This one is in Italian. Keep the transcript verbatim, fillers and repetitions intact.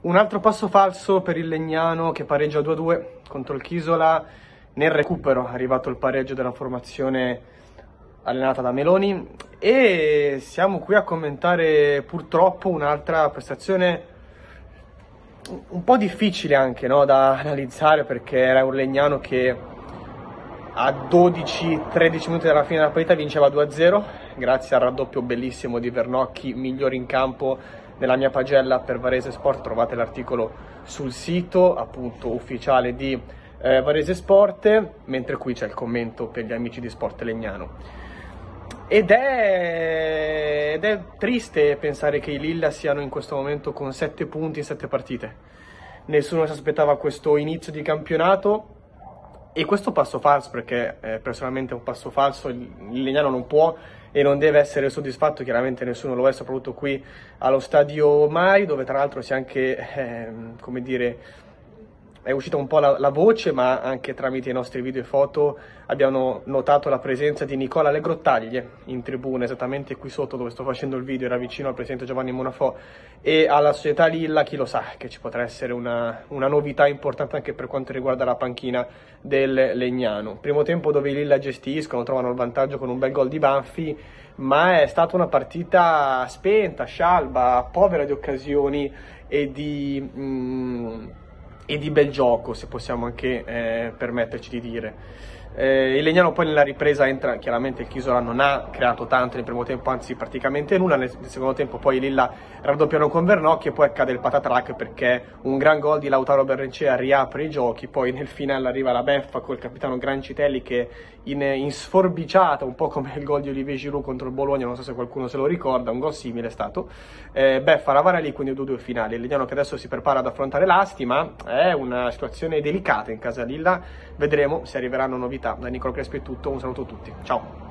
Un altro passo falso per il Legnano che pareggia due a due contro il Chisola. Nel recupero è arrivato il pareggio della formazione allenata da Meloni e siamo qui a commentare purtroppo un'altra prestazione un po' difficile anche, no, da analizzare, perché era un Legnano che a dodici tredici minuti dalla fine della partita vinceva due a zero grazie al raddoppio bellissimo di Vernocchi, migliore in campo nella mia pagella per Varese Sport. Trovate l'articolo sul sito appunto ufficiale di eh, Varese Sport, mentre qui c'è il commento per gli amici di Sport Legnano. Ed è, ed è triste pensare che i Lilla siano in questo momento con sette punti in sette partite. Nessuno si aspettava questo inizio di campionato e questo passo falso, perché eh, personalmente è un passo falso. Il, il Legnano non può e non deve essere soddisfatto, chiaramente nessuno lo è, soprattutto qui allo stadio Mai, dove tra l'altro si è anche, eh, come dire, è uscita un po' la, la voce, ma anche tramite i nostri video e foto abbiamo notato la presenza di Nicola Legrottaglie in tribuna, esattamente qui sotto dove sto facendo il video, era vicino al presidente Giovanni Monafò e alla società Lilla. Chi lo sa che ci potrà essere una, una novità importante anche per quanto riguarda la panchina del Legnano. Primo tempo dove i Lilla gestiscono, trovano il vantaggio con un bel gol di Banfi, ma è stata una partita spenta, scialba, povera di occasioni e di... Mm, e di bel gioco, se possiamo anche eh, permetterci di dire. Eh, il Legnano poi nella ripresa entra, chiaramente il Chisola non ha creato tanto nel primo tempo, anzi praticamente nulla. Nel, nel secondo tempo poi Lilla raddoppiano con Vernocchi e poi accade il patatrac, perché un gran gol di Lautaro Berrencea riapre i giochi. Poi nel finale arriva la beffa col capitano Grancitelli che in, in sforbiciata, un po' come il gol di Olivier Giroud contro il Bologna, non so se qualcuno se lo ricorda, un gol simile è stato, eh, beffa la vara lì, quindi due due finale. Il Legnano che adesso si prepara ad affrontare l'Asti, ma è una situazione delicata in casa Lilla. Vedremo se arriveranno novità. Da Nicolo Crespi è tutto, un saluto a tutti, ciao!